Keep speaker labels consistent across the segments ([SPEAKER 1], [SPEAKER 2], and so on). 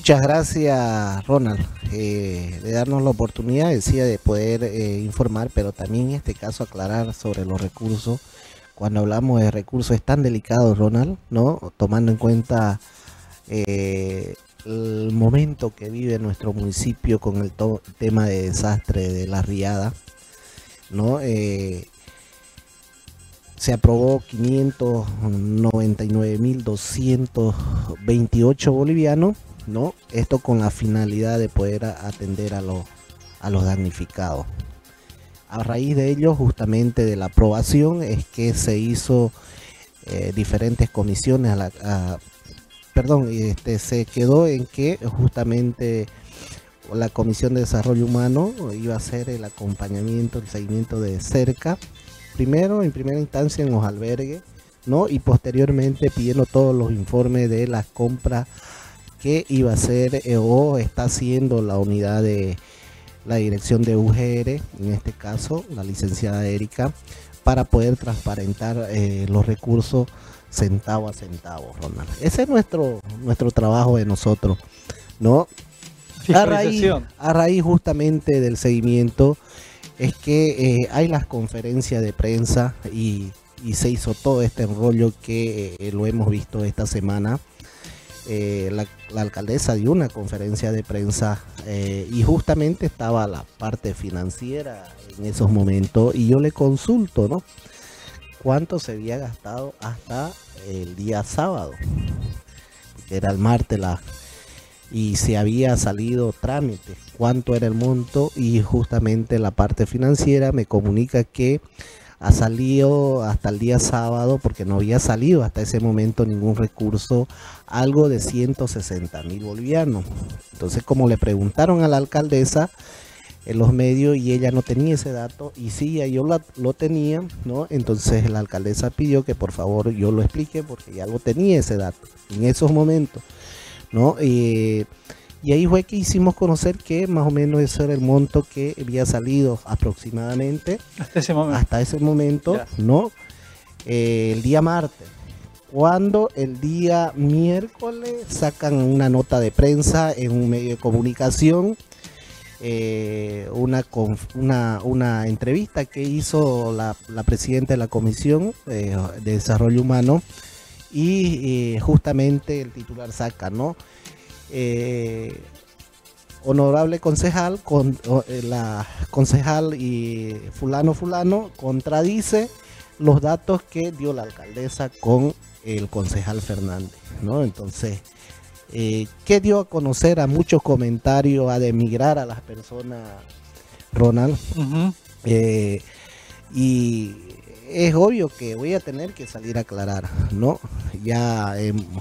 [SPEAKER 1] Muchas gracias, Ronald, de darnos la oportunidad, decía, de poder informar, pero también en este caso aclarar sobre los recursos. Cuando hablamos de recursos es tan delicado, Ronald, ¿no? Tomando en cuenta el momento que vive nuestro municipio con el tema de desastre de la riada, ¿no? Se aprobó 599.228 bolivianos, ¿no? Esto con la finalidad de poder atender a los damnificados. A raíz de ello, justamente de la aprobación, es que se hizo diferentes comisiones se quedó en que justamente la Comisión de Desarrollo Humano iba a hacer el acompañamiento, el seguimiento de cerca, primero en primera instancia en los albergues, ¿no? Y posteriormente pidiendo todos los informes de las compras que iba a hacer o está haciendo la unidad de la dirección de UGR, en este caso la licenciada Erika, para poder transparentar los recursos centavo a centavo, Ronald. Ese es nuestro trabajo de nosotros, ¿no? A raíz justamente del seguimiento es que hay las conferencias de prensa y se hizo todo este enrollo que lo hemos visto esta semana. La alcaldesa dio una conferencia de prensa y justamente estaba la parte financiera en esos momentos y yo le consulto, ¿no? Cuánto se había gastado hasta el día sábado, que era el martes, y se había salido trámite, cuánto era el monto, y justamente la parte financiera me comunica que ha salido hasta el día sábado, porque no había salido hasta ese momento ningún recurso, algo de 160.000 bolivianos. Entonces, como le preguntaron a la alcaldesa en los medios y ella no tenía ese dato, y sí, yo lo tenía, ¿no? Entonces la alcaldesa pidió que por favor yo lo explique porque ya lo tenía ese dato en esos momentos, ¿no? Y ahí fue que hicimos conocer que más o menos ese era el monto que había salido aproximadamente hasta ese momento, ¿no? El día martes, cuando el día miércoles sacan una nota de prensa en un medio de comunicación, una entrevista que hizo la presidenta de la Comisión de Desarrollo Humano, y justamente el titular saca, ¿no? Honorable concejal, la concejal y fulano contradice los datos que dio la alcaldesa con el concejal Fernández, ¿no? Entonces, que dio a conocer a muchos comentarios a denigrar a las personas, Ronald. Y es obvio que voy a tener que salir a aclarar, ¿no? Ya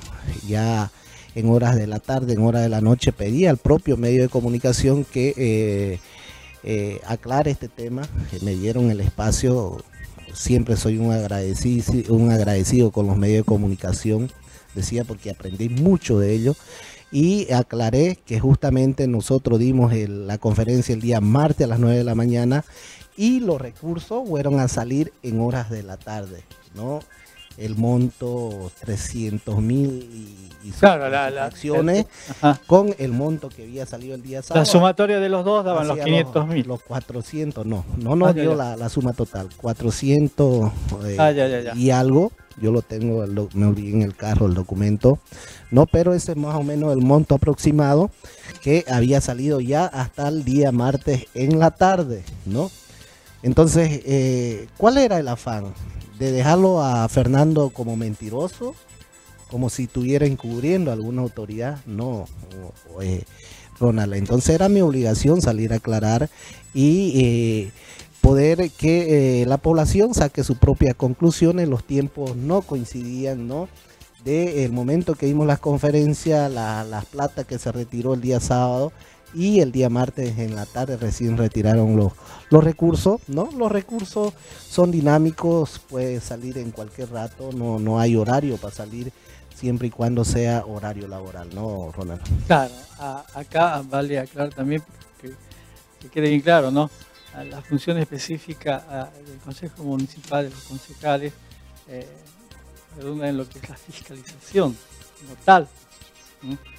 [SPEAKER 1] en horas de la tarde, en horas de la noche, pedí al propio medio de comunicación que aclare este tema, que me dieron el espacio. Siempre soy un agradecido con los medios de comunicación, decía, porque aprendí mucho de ellos, y aclaré que justamente nosotros dimos la conferencia el día martes a las 9 de la mañana y los recursos fueron a salir en horas de la tarde, ¿no? El monto 300.000 y
[SPEAKER 2] claro,
[SPEAKER 1] acciones con el monto que había salido el día sábado.
[SPEAKER 2] La sumatoria de los dos daban los 500.000.
[SPEAKER 1] Los 400, no dio la suma total, 400 y algo. Yo lo tengo, me olvidé en el carro el documento, no, pero ese es más o menos el monto aproximado que había salido ya hasta el día martes en la tarde, ¿no? Entonces, ¿cuál era el afán? ¿De dejarlo a Fernando como mentiroso? Como si estuviera encubriendo a alguna autoridad. No, Ronald. Entonces era mi obligación salir a aclarar y poder que la población saque sus propias conclusiones. Los tiempos no coincidían, ¿no? Del momento que dimos las conferencias, las plata que se retiró el día sábado, y el día martes en la tarde recién retiraron los recursos, ¿no? Los recursos son dinámicos, puede salir en cualquier rato, no hay horario para salir, siempre y cuando sea horario laboral, ¿no, Ronald?
[SPEAKER 2] Claro, acá vale aclarar también que quede bien claro, ¿no? La función específica del Consejo Municipal, de los concejales, redunda en lo que es la fiscalización como tal, ¿no?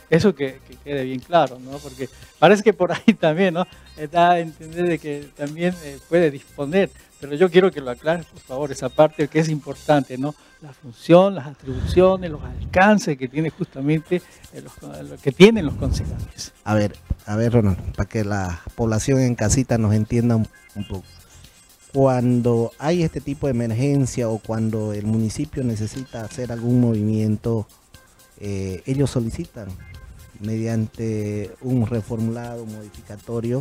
[SPEAKER 2] Eso que quede bien claro, ¿no? Porque parece que por ahí también, ¿no? Da a entender de que también puede disponer, pero yo quiero que lo aclares, por favor, esa parte que es importante, ¿no? La función, las atribuciones, los alcances que tiene justamente lo que tienen los concejales.
[SPEAKER 1] A ver, Ronald, para que la población en casita nos entienda un poco. Cuando hay este tipo de emergencia o cuando el municipio necesita hacer algún movimiento, ellos solicitan mediante un reformulado modificatorio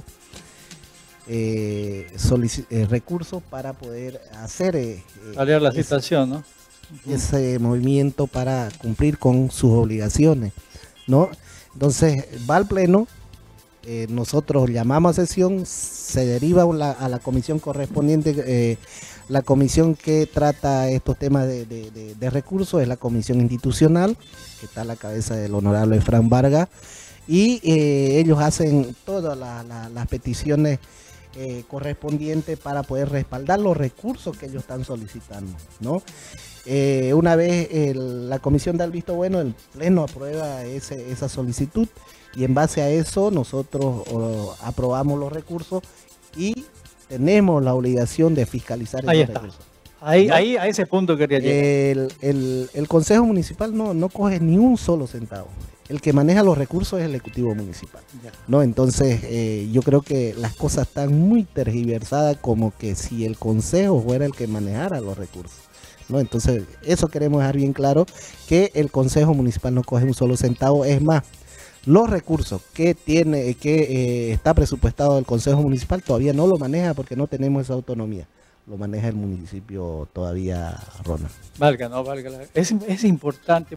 [SPEAKER 1] recursos para poder hacer
[SPEAKER 2] Paliar la situación, ¿no?
[SPEAKER 1] ese movimiento para cumplir con sus obligaciones, ¿no? Entonces va al pleno, nosotros llamamos a sesión, se deriva a la comisión correspondiente, la comisión que trata estos temas de recursos es la comisión institucional, que está a la cabeza del honorable Fran Vargas, y ellos hacen todas las peticiones correspondientes para poder respaldar los recursos que ellos están solicitando, ¿no? Una vez la comisión da el visto bueno, el pleno aprueba esa solicitud y en base a eso nosotros aprobamos los recursos y tenemos la obligación de fiscalizar esos recursos.
[SPEAKER 2] Ahí,
[SPEAKER 1] ¿no?
[SPEAKER 2] ahí, a ese punto quería llegar.
[SPEAKER 1] El Consejo Municipal no coge ni un solo centavo. El que maneja los recursos es el Ejecutivo Municipal, ¿no? Entonces, yo creo que las cosas están muy tergiversadas, como que si el Consejo fuera el que manejara los recursos, ¿no? Entonces, eso queremos dejar bien claro, que el Consejo Municipal no coge un solo centavo. Es más, los recursos que está presupuestado el Consejo Municipal todavía no lo maneja porque no tenemos esa autonomía. Lo maneja el municipio todavía, Ronald.
[SPEAKER 2] Valga, no valga. Es importante.